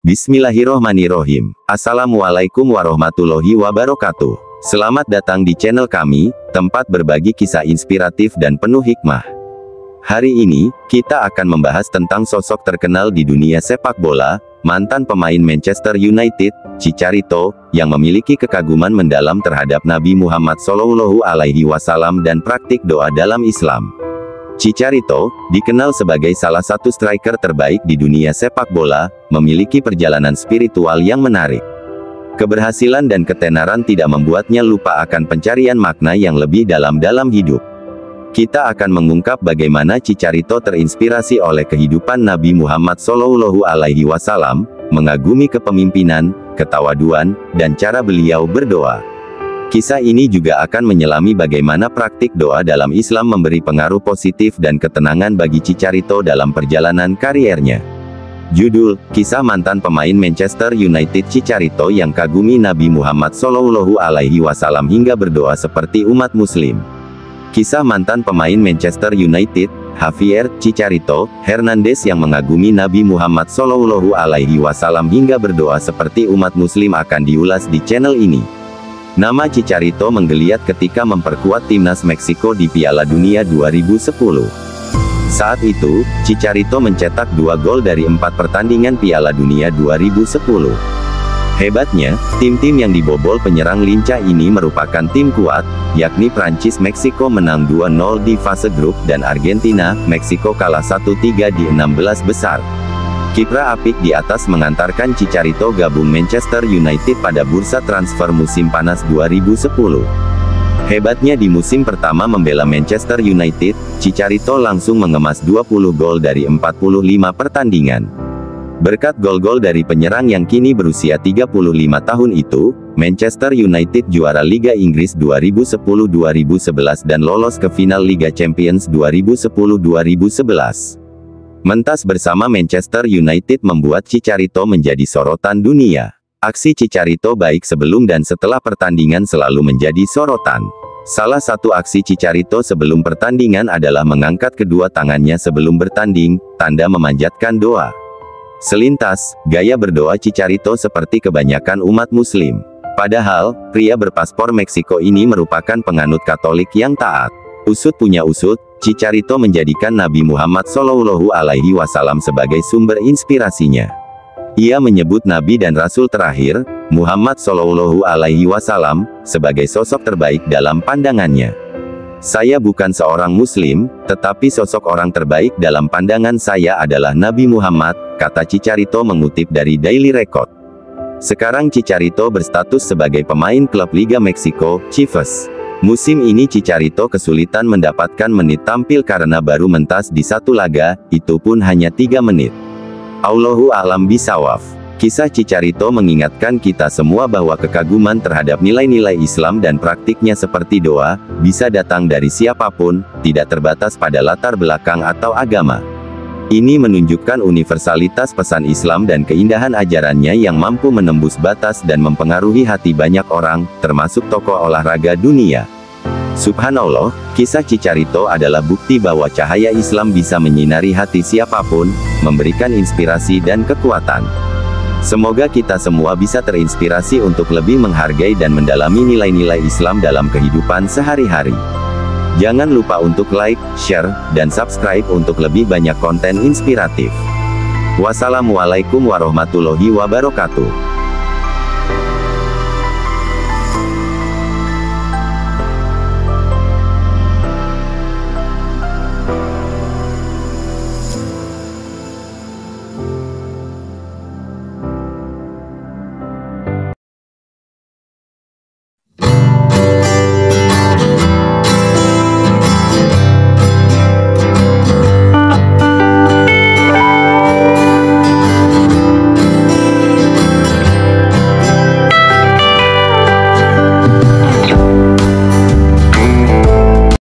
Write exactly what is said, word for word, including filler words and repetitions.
Bismillahirrohmanirrohim. Assalamualaikum warahmatullahi wabarakatuh. Selamat datang di channel kami, tempat berbagi kisah inspiratif dan penuh hikmah. Hari ini, kita akan membahas tentang sosok terkenal di dunia sepak bola, mantan pemain Manchester United, Chicharito, yang memiliki kekaguman mendalam terhadap Nabi Muhammad shallallahu alaihi wasallam dan praktik doa dalam Islam. Chicharito, dikenal sebagai salah satu striker terbaik di dunia sepak bola, memiliki perjalanan spiritual yang menarik. Keberhasilan dan ketenaran tidak membuatnya lupa akan pencarian makna yang lebih dalam dalam hidup. Kita akan mengungkap bagaimana Chicharito terinspirasi oleh kehidupan Nabi Muhammad shallallahu alaihi wasallam, mengagumi kepemimpinan, ketawaduan, dan cara beliau berdoa. Kisah ini juga akan menyelami bagaimana praktik doa dalam Islam memberi pengaruh positif dan ketenangan bagi Chicharito dalam perjalanan kariernya. Judul, Kisah Mantan Pemain Manchester United Chicharito yang kagumi Nabi Muhammad shallallahu alaihi wasallam hingga berdoa seperti umat muslim. Kisah mantan pemain Manchester United, Javier Chicharito Hernandez yang mengagumi Nabi Muhammad shallallahu alaihi wasallam hingga berdoa seperti umat muslim akan diulas di channel ini. Nama Chicharito menggeliat ketika memperkuat timnas Meksiko di Piala Dunia dua ribu sepuluh. Saat itu, Chicharito mencetak dua gol dari empat pertandingan Piala Dunia dua ribu sepuluh. Hebatnya, tim-tim yang dibobol penyerang lincah ini merupakan tim kuat, yakni Prancis Meksiko menang dua nol di fase grup dan Argentina, Meksiko kalah satu tiga di enam belas besar. Kiprah apik di atas mengantarkan Chicharito gabung Manchester United pada bursa transfer musim panas dua ribu sepuluh. Hebatnya di musim pertama membela Manchester United, Chicharito langsung mengemas dua puluh gol dari empat puluh lima pertandingan. Berkat gol-gol dari penyerang yang kini berusia tiga puluh lima tahun itu, Manchester United juara Liga Inggris dua ribu sepuluh dua ribu sebelas dan lolos ke final Liga Champions dua ribu sepuluh dua ribu sebelas. Mentas bersama Manchester United membuat Chicharito menjadi sorotan dunia. Aksi Chicharito baik sebelum dan setelah pertandingan selalu menjadi sorotan. Salah satu aksi Chicharito sebelum pertandingan adalah mengangkat kedua tangannya sebelum bertanding, tanda memanjatkan doa. Selintas, gaya berdoa Chicharito seperti kebanyakan umat muslim. Padahal, pria berpaspor Meksiko ini merupakan penganut Katolik yang taat. Usut punya usut, Chicharito menjadikan Nabi Muhammad shallallahu alaihi wasallam sebagai sumber inspirasinya. Ia menyebut Nabi dan Rasul terakhir, Muhammad shallallahu alaihi wasallam, sebagai sosok terbaik dalam pandangannya. Saya bukan seorang muslim, tetapi sosok orang terbaik dalam pandangan saya adalah Nabi Muhammad, kata Chicharito mengutip dari Daily Record. Sekarang Chicharito berstatus sebagai pemain klub Liga Meksiko, Chivas. Musim ini Chicharito kesulitan mendapatkan menit tampil karena baru mentas di satu laga, itu pun hanya tiga menit. Allahu a'lam bishawab. Kisah Chicharito mengingatkan kita semua bahwa kekaguman terhadap nilai-nilai Islam dan praktiknya seperti doa, bisa datang dari siapapun, tidak terbatas pada latar belakang atau agama. Ini menunjukkan universalitas pesan Islam dan keindahan ajarannya yang mampu menembus batas dan mempengaruhi hati banyak orang, termasuk tokoh olahraga dunia. Subhanallah, kisah Chicharito adalah bukti bahwa cahaya Islam bisa menyinari hati siapapun, memberikan inspirasi dan kekuatan. Semoga kita semua bisa terinspirasi untuk lebih menghargai dan mendalami nilai-nilai Islam dalam kehidupan sehari-hari. Jangan lupa untuk like, share, dan subscribe untuk lebih banyak konten inspiratif. Wassalamualaikum warahmatullahi wabarakatuh.